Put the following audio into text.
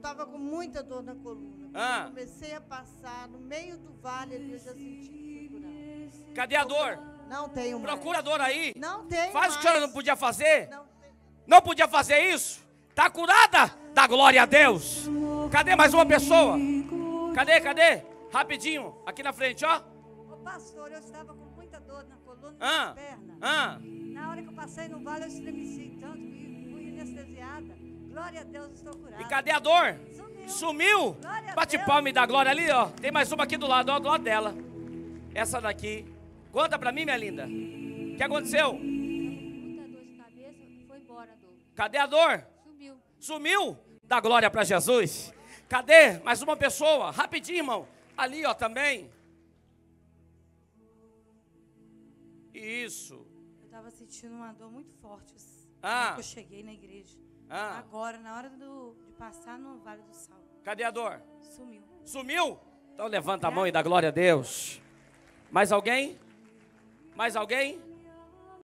estava com muita dor na coluna. Quando eu comecei a passar no meio do vale ali, eu já senti que fui curada. Cadê a dor? Não tenho mais. Procura a dor aí. Não tenho Faz o que a senhora não podia fazer. Não tenho. Não podia fazer isso? Está curada? Dá glória a Deus. Cadê mais uma pessoa? Cadê? Rapidinho, aqui na frente, ó. Ô pastor, eu estava com muita dor na coluna e na perna. Na hora que eu passei no vale, eu estremeci tanto que fui anestesiada. Glória a Deus, estou curada. E cadê a dor? Sumiu? Bate palma e dá glória ali, ó. Tem mais uma aqui do lado, ó, do lado dela. Essa daqui. Conta pra mim, minha linda. O que aconteceu? Muita dor de cabeça, foi embora a dor. Cadê a dor? Sumiu. Sumiu? Dá glória pra Jesus. Cadê? Mais uma pessoa. Rapidinho, irmão. Ali, ó, também. Isso. Eu estava sentindo uma dor muito forte. Ah. Eu cheguei na igreja. Ah. Agora, na hora de passar no Vale do Sal. Cadê a dor? Sumiu. Sumiu? Então levanta a mão e dá glória a Deus. Mais alguém? Mais alguém?